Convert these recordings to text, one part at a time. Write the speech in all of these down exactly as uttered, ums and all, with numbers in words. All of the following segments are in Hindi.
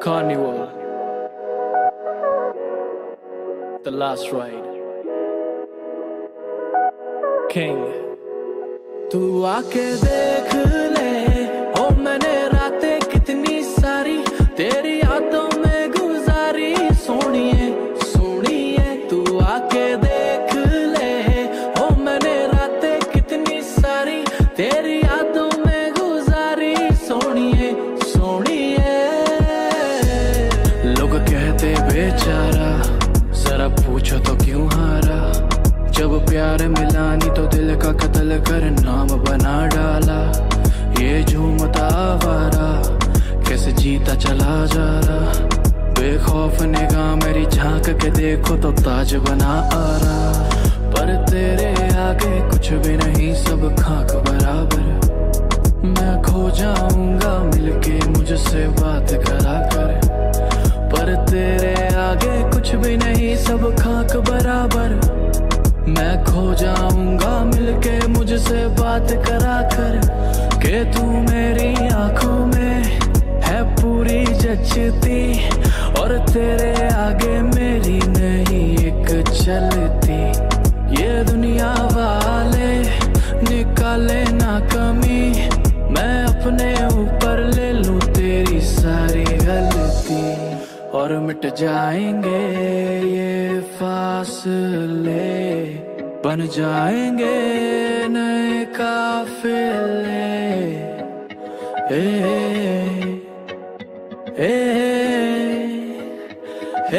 Carnival, The Last Ride, King। तू आके देख ले ओ मैंने रातें कितनी सारी तेरी यादों में गुजारी, सोनिए सोनिए तू आके देख ले ओ मैंने रातें कितनी सारी तेरी यादों में गुजारी, सोनिए सोनिए। लोग कहते बेचारा, जरा पूछो तो क्यों हारा, जब प्यार मिला नहीं तो दिल का कत्ल कर नाम बना डाला। ये झूमता आवारा कैसे जीता चला जा रहा, बेखौफ निगाह मेरी झांक के देखो तो ताज बना आ रहा। पर तेरे आगे कुछ भी नहीं, सब खाक बराबर। मैं खो जाऊंगा मिलके मुझसे बात करा कर, पर तेरे आगे कुछ भी नहीं, सब खाक बराबर। मैं खो जाऊंगा मिलके मुझसे बात करा कर, के तू मेरी आंखों में है पूरी जचती, और तेरे आगे मेरी नहीं एक चलती। ये दुनिया वाले निकाले ना कमी, मैं अपने ऊपर ले लूं तेरी सारी गलती, और मिट जाएंगे ये फासले, बन जाएंगे नए काफिले। ए, ए, ए,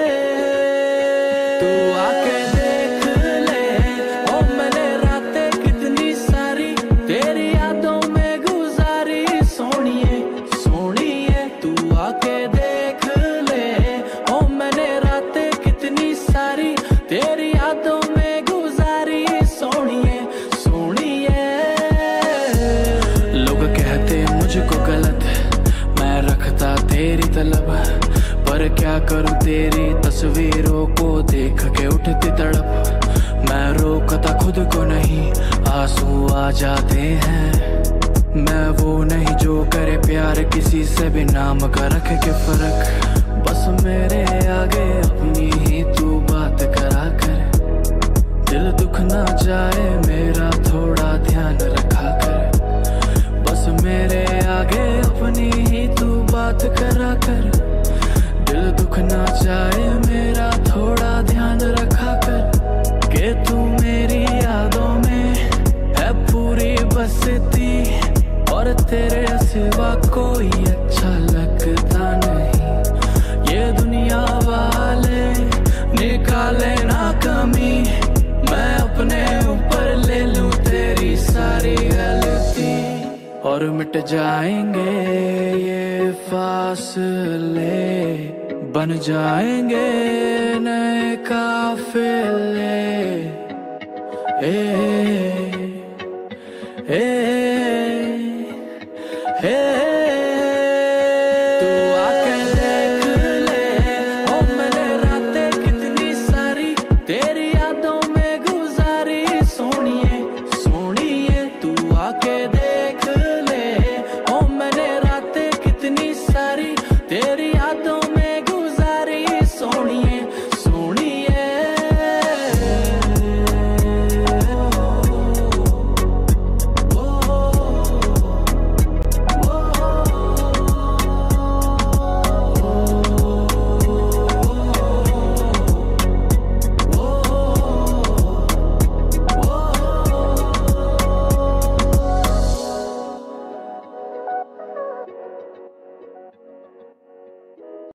तू आके देख ले ओ मैंने रातें कितनी सारी तेरी यादों में गुजारी, सोनिए सोनिए तू आके देख ले ओ मैंने रातें कितनी सारी तेरी यादों में गुजारी, सोनिए सोनिए। लोग कहते मुझको गलत, मैं रखता तेरी तलब, पर क्या करूं तेरी तस्वीरों को देख के उठती तड़प। मैं रोकता खुद को नहीं, आंसू आ जाते हैं। मैं वो नहीं जो करे प्यार किसी से भी नाम का रख के फर्क, बस मेरे आगे अपनी ही तू बात करा कर, दिल दुख ना जाए मेरा थोड़ा ध्यान रखा कर, बस मेरे आगे अपनी ही तू बात करा कर, दिल दुख ना जाए मेरा थोड़ा ध्यान रखा कर, के तू मेरी यादों में है पूरी बसती, और तेरे सिवा कोई अच्छा लगता नहीं। ये दुनिया वाले निकाले ना कमी, मैं अपने ऊपर ले लूं तेरी सारी गलती, और मिट जाएंगे ये फासले, बन जाएंगे नए काफिले। ए, ए,